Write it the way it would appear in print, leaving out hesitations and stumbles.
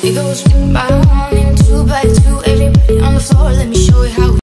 It goes round and two by two. Everybody on the floor, let me show you how.